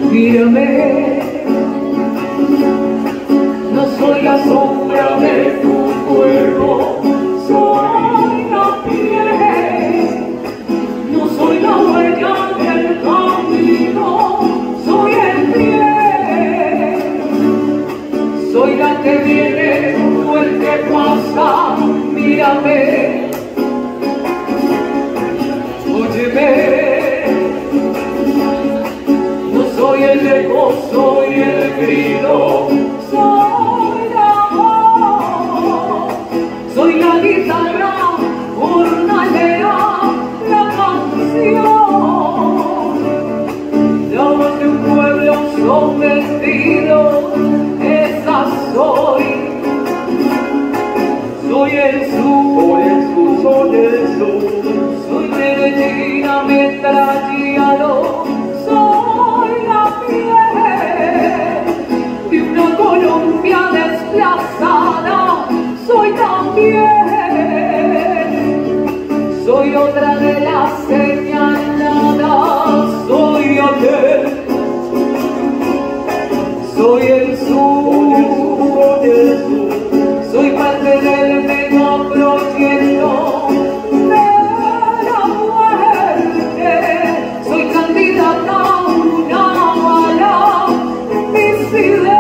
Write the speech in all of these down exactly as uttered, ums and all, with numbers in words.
Mírame, no soy la sombra de tu cuerpo, soy la piel, no soy la huella del camino, soy el pie, soy la que viene o el que pasa. Mírame, óyeme. Soy el eco, soy el grito, soy la voz, soy la guitarra, jornalera, la canción, la voz de un pueblo sometido, esa soy. Soy el sur, soy el sur, soy el sur, soy Medellín ametrallado. De una Colombia desplazada, soy también, soy otra de las señaladas, soy aquel, soy el sur, soy el sur, soy parte del megaproyecto de la muerte, soy candidata a una bala disidente.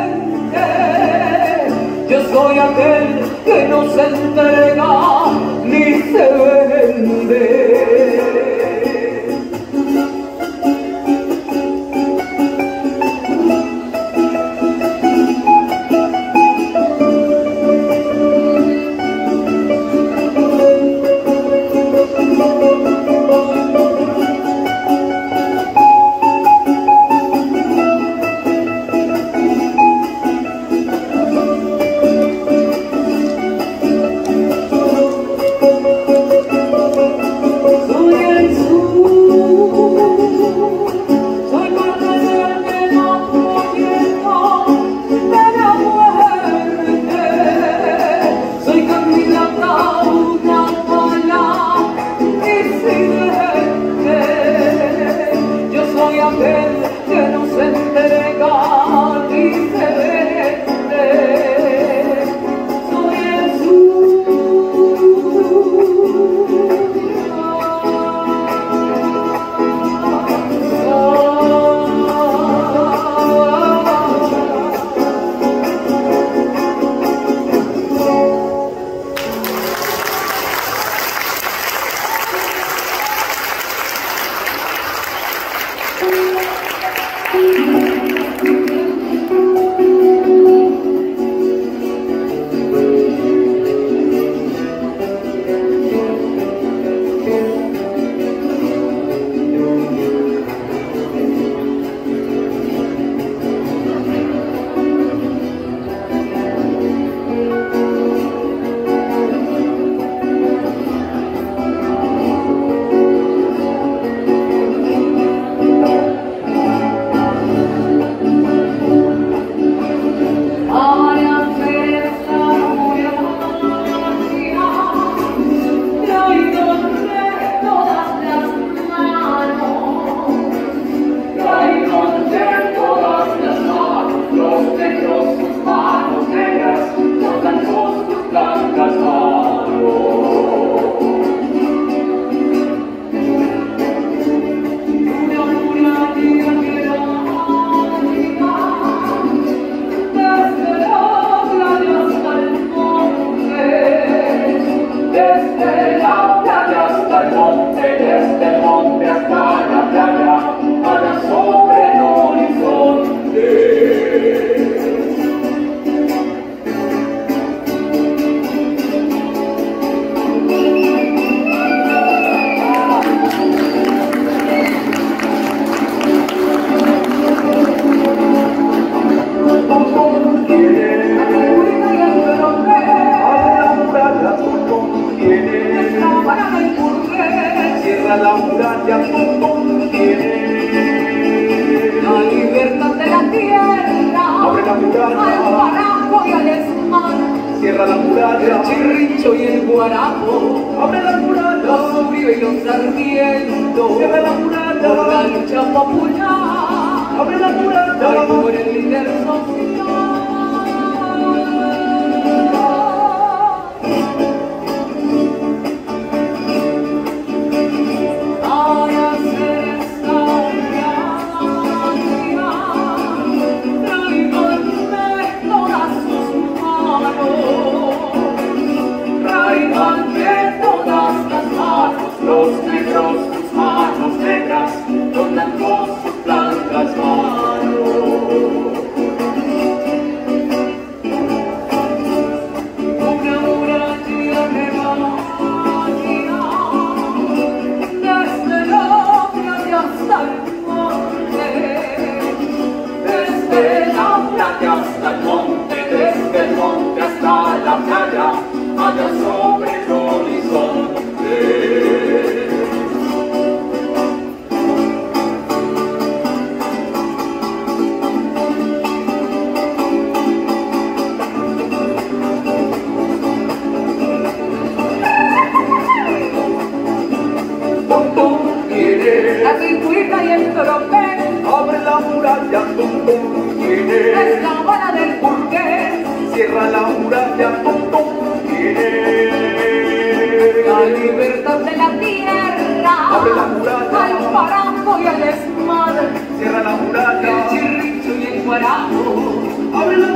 Yo soy aquel que no se entrega ni se vende. Cierra la muralla, el chirrincho y el guarapo, abre la muralla, los fríos y los sarmientos, cierra la muralla, por la lucha popular. abre la muralla, por el líder social. Para hacer esta gracia, traiganme todas sus manos, traiganme todas las manos, los negros, sus manos negras, con blancos sus blancas manos. Una muralla me va a guiar desde la playa hasta el monte, desde la playa hasta el monte, desde el monte hasta la playa, allá sobre el horizonte. La circuita y el tropel, abre la muralla, tum tum, tiene. Es la bala del burgués, cierra la muralla, tum tum, tiene. La libertad de la tierra, abre la muralla, al parajo y al desmadre, cierra la muralla, el chirricho y el guarajo, abre la